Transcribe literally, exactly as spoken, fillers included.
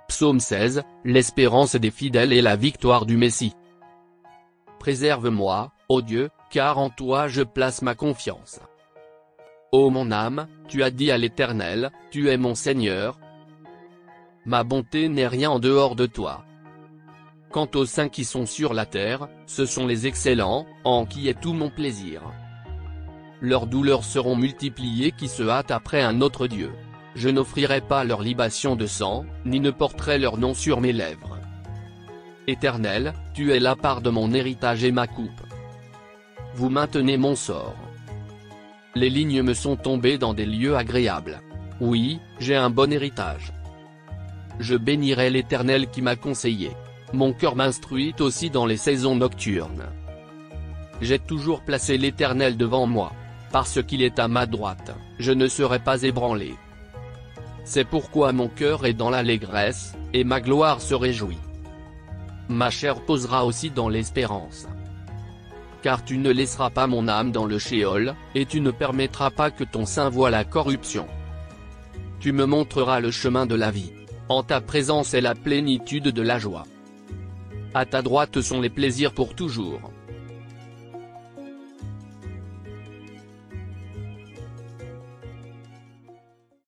Psaume seize, l'espérance des fidèles et la victoire du Messie. Préserve-moi, ô Dieu, car en toi je place ma confiance. Ô mon âme, tu as dit à l'Éternel, tu es mon Seigneur. Ma bonté n'est rien en dehors de toi. Quant aux saints qui sont sur la terre, ce sont les excellents, en qui est tout mon plaisir. Leurs douleurs seront multipliées qui se hâtent après un autre Dieu. Je n'offrirai pas leur libation de sang, ni ne porterai leur nom sur mes lèvres. Éternel, tu es la part de mon héritage et ma coupe. Vous maintenez mon sort. Les lignes me sont tombées dans des lieux agréables. Oui, j'ai un bon héritage. Je bénirai l'Éternel qui m'a conseillé. Mon cœur m'instruit aussi dans les saisons nocturnes. J'ai toujours placé l'Éternel devant moi. Parce qu'il est à ma droite, je ne serai pas ébranlé. C'est pourquoi mon cœur est dans l'allégresse, et ma gloire se réjouit. Ma chair posera aussi dans l'espérance. Car tu ne laisseras pas mon âme dans le shéol, et tu ne permettras pas que ton sein voie la corruption. Tu me montreras le chemin de la vie. En ta présence est la plénitude de la joie. À ta droite sont les plaisirs pour toujours.